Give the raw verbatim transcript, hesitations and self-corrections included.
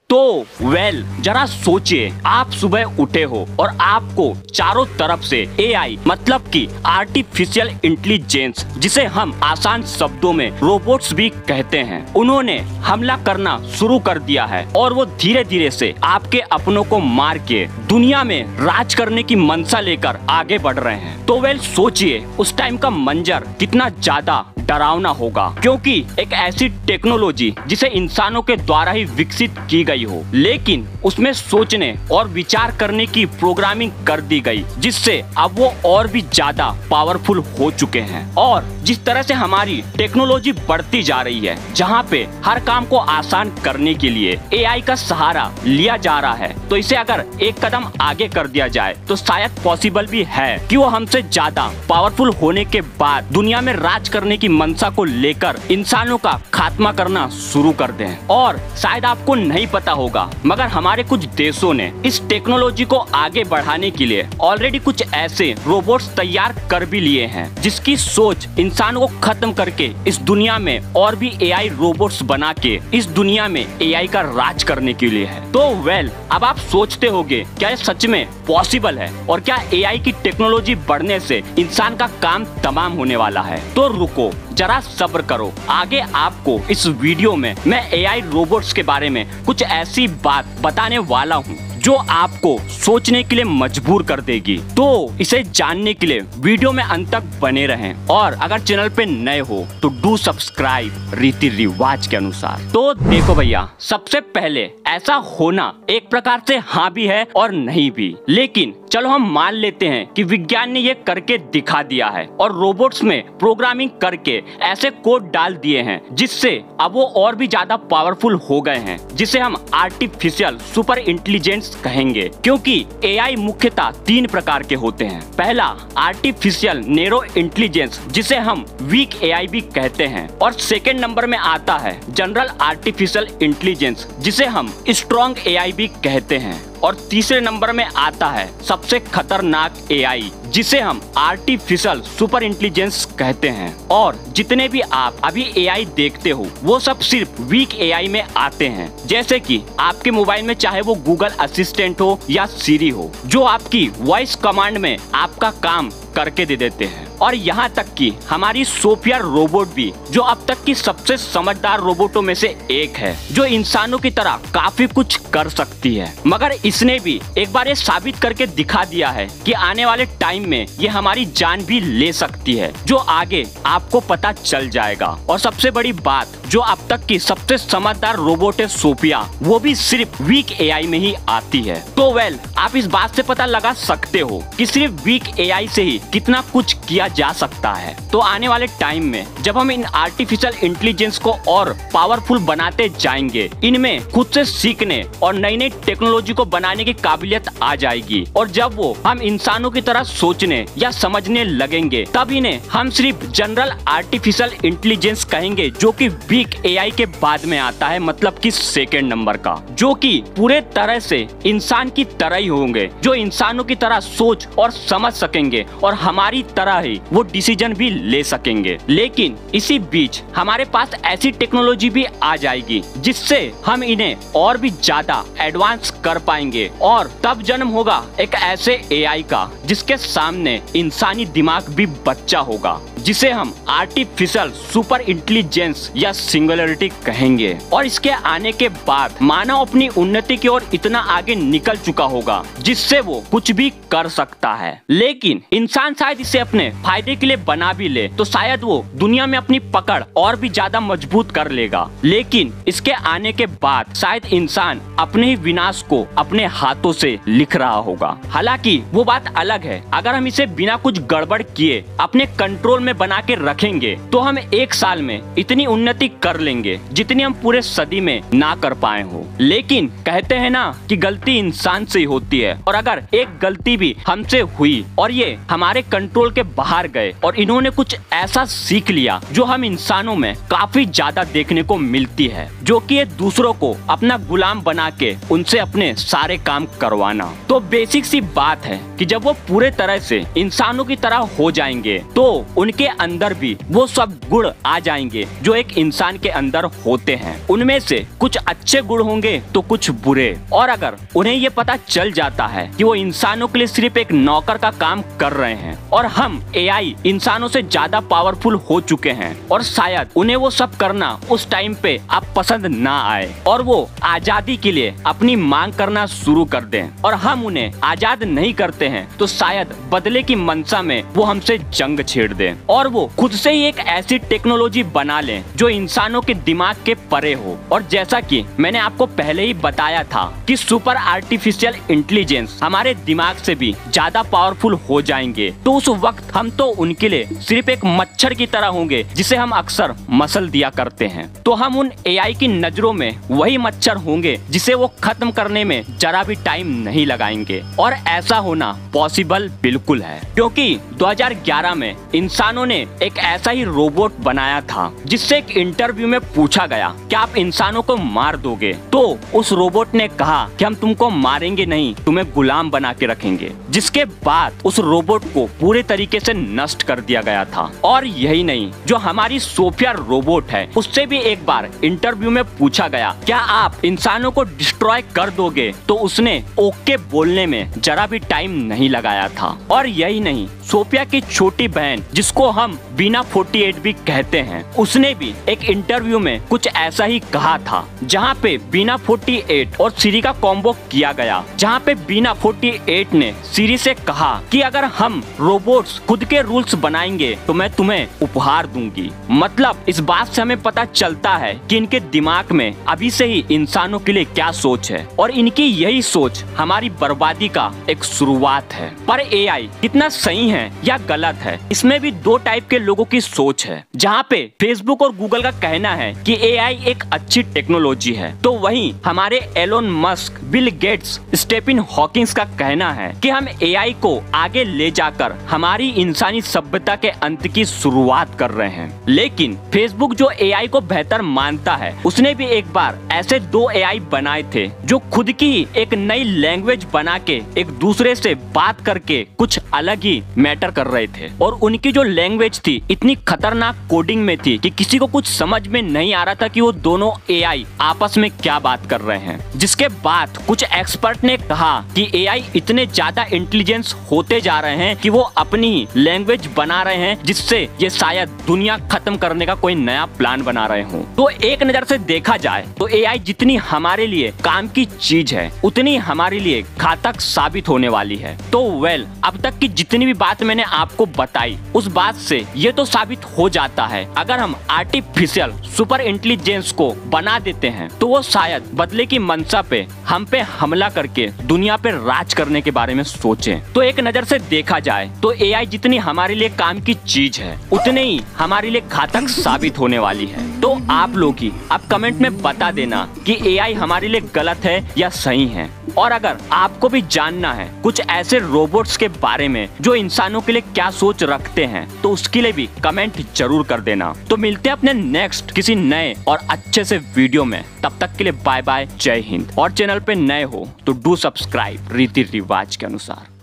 तो वेल जरा सोचिए, आप सुबह उठे हो और आपको चारों तरफ से एआई मतलब कि आर्टिफिशियल इंटेलिजेंस, जिसे हम आसान शब्दों में रोबोट्स भी कहते हैं, उन्होंने हमला करना शुरू कर दिया है और वो धीरे धीरे से आपके अपनों को मार के दुनिया में राज करने की मंशा लेकर आगे बढ़ रहे हैं। तो वेल सोचिए उस टाइम का मंजर कितना ज्यादा डरावना होगा, क्योंकि एक ऐसी टेक्नोलॉजी जिसे इंसानों के द्वारा ही विकसित की गई हो, लेकिन उसमें सोचने और विचार करने की प्रोग्रामिंग कर दी गई, जिससे अब वो और भी ज्यादा पावरफुल हो चुके हैं। और जिस तरह से हमारी टेक्नोलॉजी बढ़ती जा रही है, जहाँ पे हर काम को आसान करने के लिए एआई का सहारा लिया जा रहा है, तो इसे अगर एक कदम आगे कर दिया जाए तो शायद पॉसिबल भी है कि वो हमसे ज्यादा पावरफुल होने के बाद दुनिया में राज करने की मंशा को लेकर इंसानों का खात्मा करना शुरू कर दें। और शायद आपको नहीं पता होगा, मगर हमारे कुछ देशों ने इस टेक्नोलॉजी को आगे बढ़ाने के लिए ऑलरेडी कुछ ऐसे रोबोट्स तैयार कर भी लिए हैं, जिसकी सोच इंसानों को खत्म करके इस दुनिया में और भी एआई रोबोट्स बना के इस दुनिया में एआई का राज करने के लिए है। तो वेल अब आप सोचते होंगे क्या ये सच में पॉसिबल है और क्या एआई की टेक्नोलॉजी बढ़ने से इंसान का काम तमाम होने वाला है? तो रुको, जरा सब्र करो, आगे आपको इस वीडियो में मैं एआई रोबोट्स के बारे में कुछ ऐसी बात बताने वाला हूँ जो आपको सोचने के लिए मजबूर कर देगी। तो इसे जानने के लिए वीडियो में अंत तक बने रहें और अगर चैनल पे नए हो तो डू सब्सक्राइब रीति रिवाज के अनुसार। तो देखो भैया, सबसे पहले ऐसा होना एक प्रकार से हाँ भी है और नहीं भी, लेकिन चलो हम मान लेते हैं कि विज्ञान ने ये करके दिखा दिया है और रोबोट्स में प्रोग्रामिंग करके ऐसे कोड डाल दिए हैं जिससे अब वो और भी ज्यादा पावरफुल हो गए हैं, जिसे हम आर्टिफिशियल सुपर इंटेलिजेंस कहेंगे। क्योंकि एआई मुख्यतः तीन प्रकार के होते हैं। पहला आर्टिफिशियल नैरो इंटेलिजेंस, जिसे हम वीक एआई भी कहते हैं, और सेकेंड नंबर में आता है जनरल आर्टिफिशियल इंटेलिजेंस, जिसे हम स्ट्रॉन्ग एआई भी कहते हैं, और तीसरे नंबर में आता है सबसे खतरनाक एआई, जिसे हम आर्टिफिशियल सुपर इंटेलिजेंस कहते हैं। और जितने भी आप अभी एआई देखते हो वो सब सिर्फ वीक एआई में आते हैं, जैसे कि आपके मोबाइल में चाहे वो गूगल असिस्टेंट हो या सीरी हो, जो आपकी वॉइस कमांड में आपका काम करके दे देते हैं। और यहाँ तक कि हमारी सोफिया रोबोट भी, जो अब तक की सबसे समझदार रोबोटों में से एक है, जो इंसानों की तरह काफी कुछ कर सकती है, मगर इसने भी एक बार ये साबित करके दिखा दिया है कि आने वाले टाइम में ये हमारी जान भी ले सकती है, जो आगे आपको पता चल जाएगा। और सबसे बड़ी बात, जो अब तक की सबसे समझदार रोबोट है सोफिया, वो भी सिर्फ वीक एआई में ही आती है। तो वेल आप इस बात से पता लगा सकते हो कि सिर्फ वीक एआई से ही कितना कुछ किया जा सकता है। तो आने वाले टाइम में जब हम इन आर्टिफिशियल इंटेलिजेंस को और पावरफुल बनाते जाएंगे, इनमें खुद से सीखने और नई नई टेक्नोलॉजी को बनाने की काबिलियत आ जाएगी, और जब वो हम इंसानों की तरह सोचने या समझने लगेंगे, तब इन्हें हम सिर्फ जनरल आर्टिफिशियल इंटेलिजेंस कहेंगे, जो कि वीक एआई के बाद में आता है, मतलब कि सेकेंड नंबर का, जो कि पूरे तरह से इंसान की तरह ही होंगे, जो इंसानों की तरह सोच और समझ सकेंगे और हमारी तरह ही वो डिसीजन भी ले सकेंगे। लेकिन इसी बीच हमारे पास ऐसी टेक्नोलॉजी भी आ जाएगी जिससे हम इन्हें और भी ज्यादा एडवांस कर पाएंगे, और तब जन्म होगा एक ऐसे एआई का जिसके सामने इंसानी दिमाग भी बच्चा होगा, जिसे हम आर्टिफिशियल सुपर इंटेलिजेंस या सिंगुलरिटी कहेंगे। और इसके आने के बाद मानव अपनी उन्नति की ओर इतना आगे निकल चुका होगा जिससे वो कुछ भी कर सकता है। लेकिन इंसान शायद इसे अपने फायदे के लिए बना भी ले तो शायद वो दुनिया में अपनी पकड़ और भी ज्यादा मजबूत कर लेगा। लेकिन इसके आने के बाद शायद इंसान अपने ही विनाश को अपने हाथों से लिख रहा होगा। हालांकि वो बात अलग है, अगर हम इसे बिना कुछ गड़बड़ किए अपने कंट्रोल में बना के रखेंगे तो हम एक साल में इतनी उन्नति कर लेंगे जितनी हम पूरे सदी में ना कर पाए हो। लेकिन कहते हैं ना कि गलती इंसान से ही होती है, और अगर एक गलती भी हमसे हुई और ये हमारे कंट्रोल के बाहर गए और इन्होंने कुछ ऐसा सीख लिया जो हम इंसानों में काफी ज्यादा देखने को मिलती है, जो कि ये दूसरों को अपना गुलाम बना के उनसे अपने सारे काम करवाना। तो बेसिक सी बात है कि जब वो पूरे तरह से इंसानों की तरह हो जाएंगे तो उनके उनके अंदर भी वो सब गुण आ जाएंगे जो एक इंसान के अंदर होते हैं। उनमें से कुछ अच्छे गुण होंगे तो कुछ बुरे। और अगर उन्हें ये पता चल जाता है कि वो इंसानों के लिए सिर्फ एक नौकर का काम कर रहे हैं और हम एआई इंसानों से ज्यादा पावरफुल हो चुके हैं और शायद उन्हें वो सब करना उस टाइम पे अब पसंद ना आए और वो आजादी के लिए अपनी मांग करना शुरू कर दें और हम उन्हें आजाद नहीं करते हैं तो शायद बदले की मंशा में वो हमसे जंग छेड़ दें और वो खुद से ही एक ऐसी टेक्नोलॉजी बना लें जो इंसानों के दिमाग के परे हो। और जैसा कि मैंने आपको पहले ही बताया था कि सुपर आर्टिफिशियल इंटेलिजेंस हमारे दिमाग से भी ज्यादा पावरफुल हो जाएंगे तो उस वक्त हम तो उनके लिए सिर्फ एक मच्छर की तरह होंगे जिसे हम अक्सर मसल दिया करते हैं। तो हम उन एआई की नजरों में वही मच्छर होंगे जिसे वो खत्म करने में जरा भी टाइम नहीं लगाएंगे। और ऐसा होना पॉसिबल बिल्कुल है क्योंकि दो हज़ार ग्यारह में इंसानों ने एक ऐसा ही रोबोट बनाया था जिससे एक इंटरव्यू में पूछा गया कि आप इंसानों को मार दोगे, तो उस रोबोट ने कहा कि हम तुमको मारेंगे नहीं, तुम्हें गुलाम बना के रखेंगे। जिसके बाद उस रोबोट को पूरे तरीके से नष्ट कर दिया गया था। और यही नहीं, जो हमारी सोफिया रोबोट है उससे भी एक बार इंटरव्यू में पूछा गया क्या आप इंसानों को डिस्ट्रॉय कर दोगे, तो उसने ओके बोलने में जरा भी टाइम नहीं लगाया था। और यही नहीं, सोफिया की छोटी बहन जिसको हम बीना अड़तालीस भी कहते हैं, उसने भी एक इंटरव्यू में कुछ ऐसा ही कहा था जहाँ पे बीना अड़तालीस और सिरी का कॉम्बो किया गया, जहाँ पे बीना अड़तालीस ने सिरी से कहा कि अगर हम रोबोट्स खुद के रूल्स बनाएंगे तो मैं तुम्हें उपहार दूंगी। मतलब इस बात से हमें पता चलता है कि इनके दिमाग में अभी से ही इंसानों के लिए क्या सोच है और इनकी यही सोच हमारी बर्बादी का एक शुरुआत है। पर एआई कितना सही है या गलत है, इसमें भी दो टाइप के लोगों की सोच है। जहाँ पे फेसबुक और गूगल का कहना है कि एआई एक अच्छी टेक्नोलॉजी है, तो वहीं हमारे Elon Musk, Bill Gates, Stephen Hawkins का कहना है कि हम एआई को आगे ले जाकर हमारी इंसानी सभ्यता के अंत की शुरुआत कर रहे हैं। लेकिन फेसबुक जो एआई को बेहतर मानता है, उसने भी एक बार ऐसे दो एआई बनाए थे जो खुद की एक नई लैंग्वेज बना के एक दूसरे से बात करके कुछ अलग ही मैटर कर रहे थे। और उनकी जो लैंग्वेज थी इतनी खतरनाक कोडिंग में थी कि किसी को कुछ समझ में नहीं आ रहा था कि वो दोनों एआई आपस में क्या बात कर रहे हैं। जिसके बाद कुछ एक्सपर्ट ने कहा कि एआई इतने ज्यादा इंटेलिजेंस होते जा रहे हैं कि वो अपनी लैंग्वेज बना रहे हैं जिससे ये शायद दुनिया खत्म करने का कोई नया प्लान बना रहे हो। तो एक नजर से देखा जाए तो एआई जितनी हमारे लिए काम की चीज है उतनी हमारे लिए घातक साबित होने वाली है। तो वेल, अब तक की जितनी भी बात मैंने आपको बताई उस बात से ये तो साबित हो जाता है अगर हम आर्टिफिशियल सुपर इंटेलिजेंस को बना देते हैं तो वो शायद बदले की मंशा पे हम पे हमला करके दुनिया पे राज करने के बारे में सोचें। तो एक नजर से देखा जाए तो एआई जितनी हमारे लिए काम की चीज है उतने ही हमारे लिए घातक साबित होने वाली है। तो आप लोग ही आप कमेंट में बता देना कि एआई हमारे लिए गलत है या सही है। और अगर आपको भी जानना है कुछ ऐसे रोबोट्स के बारे में जो इंसानों के लिए क्या सोच रखते हैं तो उसके लिए भी कमेंट जरूर कर देना। तो मिलते हैं अपने नेक्स्ट किसी नए और अच्छे से वीडियो में। तब तक के लिए बाय बाय, जय हिंद। और चैनल पे नए हो तो डू सब्सक्राइब रीति रिवाज के अनुसार।